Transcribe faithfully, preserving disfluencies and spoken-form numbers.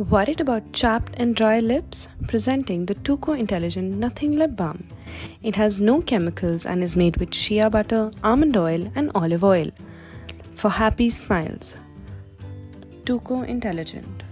Worried about chapped and dry lips? Presenting the Tuco Intelligent Nothing Lip Balm. It has no chemicals and is made with shea butter, almond oil and olive oil. For happy smiles. Tuco Intelligent.